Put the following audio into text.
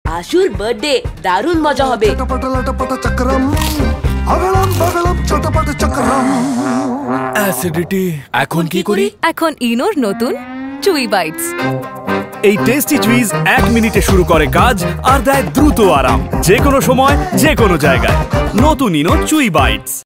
আশুর birthday, দারুণ মজা হবে। অ্যাসিডিটি, এখন কি করি? এখন ইনোর নতুন চুই বাইটস। এই টেস্টি চুইজ 1 মিনিটে শুরু করে কাজ আর দেয় দ্রুত আরাম, যে কোনো সময় যে কোনো জায়গায়। নতুন ইনো চুই বাইটস।